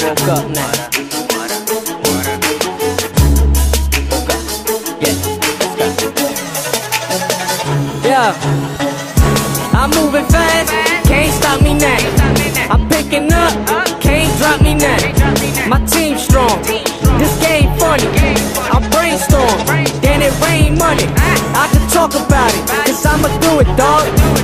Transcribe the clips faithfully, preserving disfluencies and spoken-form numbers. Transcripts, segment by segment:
woke up now. Woke up. Yeah, let's go. Yeah, I'm moving fast, can't stop me now. I'm picking up, can't drop me now. My team strong, this game funny. I brainstorm, then it rain money. I can talk about it, cause I'ma do it, dog.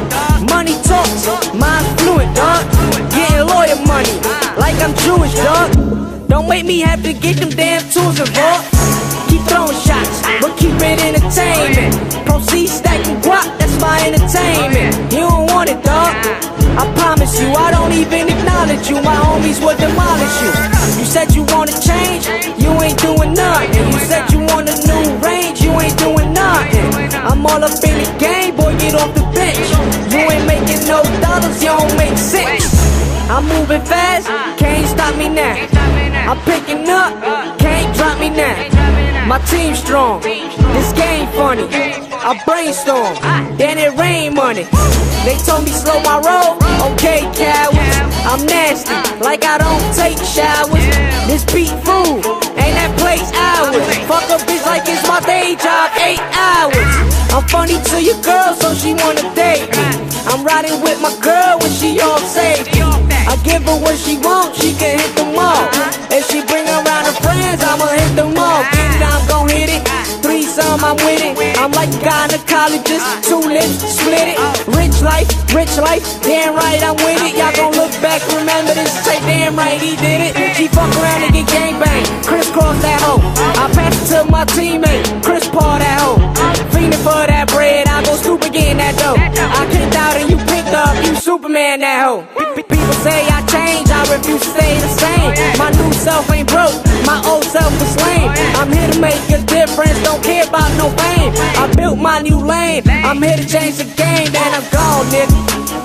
Money talks, mind fluent, dog. Getting lawyer money, like I'm Jewish, dog. Don't make me have to get them damn tools involved. Keep throwing shots, but keep it entertainment. Proceed stacking guap, that's my entertainment. You don't want it, dog. I promise you, I don't even acknowledge you. My homies will demolish you. You said you wanna change, you ain't doing nothing. You said you want a new range, you ain't doing nothing. I'm all up in the game, boy, get off the bench. You ain't making no dollars, you don't make sense. I'm moving fast, can't stop me now. I'm picking up, can't drop me now. My team strong, this game funny. I brainstorm, then it rain money. They told me slow my roll, okay cowards. I'm nasty, like I don't take showers. This beat food, ain't that place ours. Fuck a bitch like it's my day job, eight hours. I'm funny to your girl, so she wanna date me. I'm riding with my girl when she all safety. I give her what she wants, she can hit them all. If she bring around her friends, I'ma hit them all. Get it, I'm gon' hit it. Threesome, I'm with it. I'm like a gynecologist, two lips, split it. Rich life, rich life, damn right I'm with it. Y'all gon' look back, remember this, say damn right he did it. She fuck around and get gangbang, crisscross that hoe. I pass it to my teammate, Chris Paul that hoe. Fiending for that bread, I go scoop again that dough. I kicked out and you picked up, you Superman that hoe. People say I change, I refuse to stay the same. My new self ain't broke, my old self was lame. I'm here to make a difference, don't care about no fame. I built my new lane, I'm here to change the game. Then I'm gone, nigga.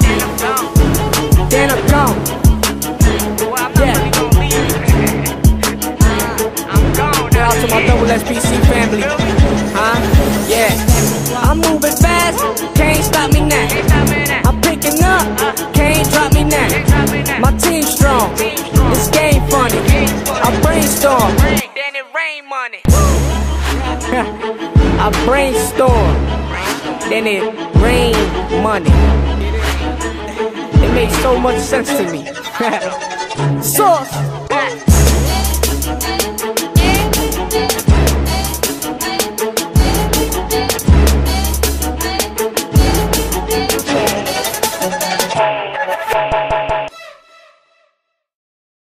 Then I'm gone. Yeah. Shout out to my double S B C family. Huh? Yeah. I'm moving fast, can't stop me now. I'm picking up, can't drop me now. My team strong, this game funny. I brainstorm, then it rain money. I brainstorm, then it rain money. It makes so much sense to me. Sauce.